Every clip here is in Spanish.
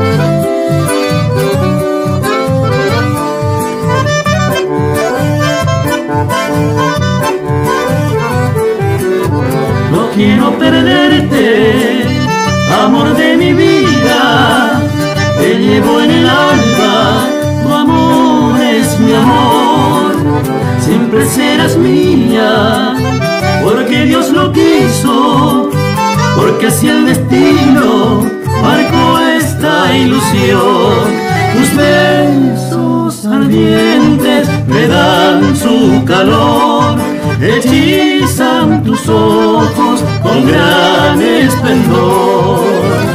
No quiero perderte, amor de mi vida, te llevo en el alma, tu amor es mi amor, siempre serás mía, porque Dios lo quiso, porque así el destino marcó esta ilusión. Tus besos ardientes me dan su calor, hechizan tus ojos con gran esplendor.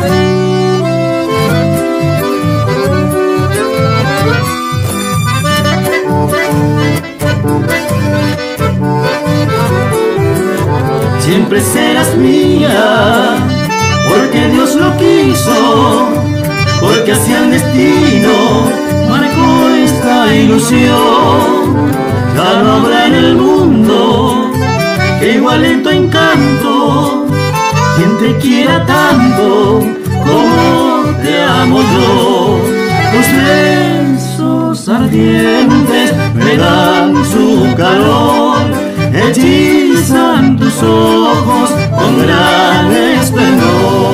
Siempre serás mía, porque Dios lo quiso, porque así el destino marcó esta ilusión. Ya no habrá en el mundo que iguale en tu encanto quien te quiera tanto como te amo yo. Tus besos ardientes me dan su calor, hechizan tus ojos con gran esplendor.